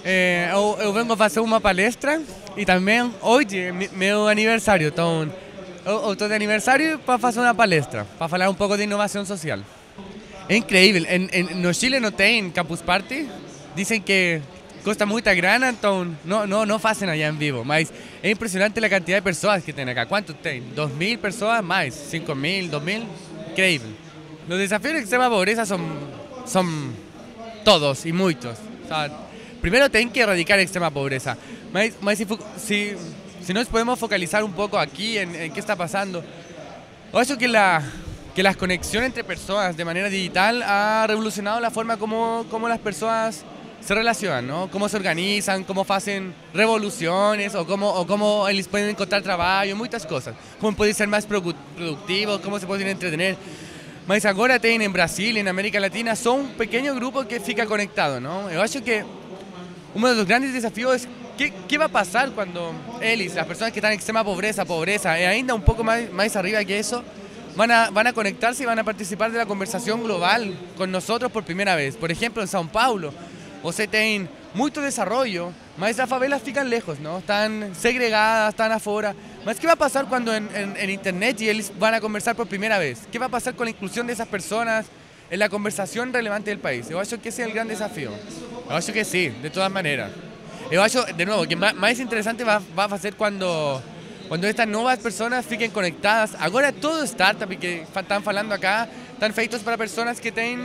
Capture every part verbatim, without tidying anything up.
É, eu, eu vengo fazer uma palestra e também hoje é mi- meu aniversário, então eu, eu estou de aniversário para fazer uma palestra, para falar um pouco de inovação social. É incrível, em, em, no Chile não tem Campus Party, dizem que custa muita grana, então não, não, não fazem allá em vivo, mas é impressionante a quantidade de pessoas que tem acá. Quanto tem? Dos mil pessoas mais? Cinco mil? Dos mil? Incrível. Los desafíos de extrema pobreza son, son todos y muchos. O sea, primero tienen que erradicar a extrema pobreza. Mas, mas si, fo- si, si nos podemos focalizar un poco aquí en, en qué está pasando. Yo creo que, la, que las conexiones entre personas de manera digital ha revolucionado la forma como, como las personas se relacionan, ¿no? Cómo se organizan, cómo hacen revoluciones o cómo, o cómo ellos pueden encontrar trabajo, muchas cosas. Cómo pueden ser más produ- productivos, cómo se pueden entretener. Mas agora tem em Brasil e na América Latina só um pequeno grupo que fica conectado, não? Eu acho que um dos grandes desafios é que, que vai passar quando eles, as pessoas que estão em extrema pobreza, pobreza e ainda um pouco mais, mais arriba que isso, van a, van a conectarse e van a participar da conversação global com nós por primeira vez. Por exemplo, em São Paulo, você tem muito desenvolvimento, mas as favelas ficam lejos, não? Estão segregadas, estão afora. Mas ¿qué va a pasar cuando en, en, en Internet y ellos van a conversar por primera vez? ¿Qué va a pasar con la inclusión de esas personas en la conversación relevante del país? Yo creo que ese es el gran desafío. Yo creo que sí, de todas maneras. Yo creo, de nuevo, que más, más interesante va, va a ser cuando, cuando estas nuevas personas fiquen conectadas. Ahora todo startup y que fa- están hablando acá, están feitos para personas que tienen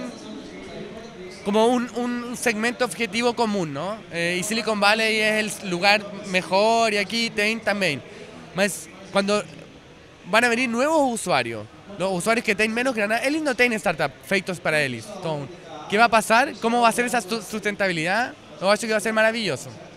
como un, un segmento objetivo común, ¿no? Eh, y Silicon Valley es el lugar mejor y aquí tienen también. Mas cuando van a venir nuevos usuarios, los usuarios que tienen menos grana, ellos no tienen startup feitos para ellos. Entonces, ¿qué va a pasar? ¿Cómo va a ser esa su- sustentabilidad? Yo creo que va a ser maravilloso.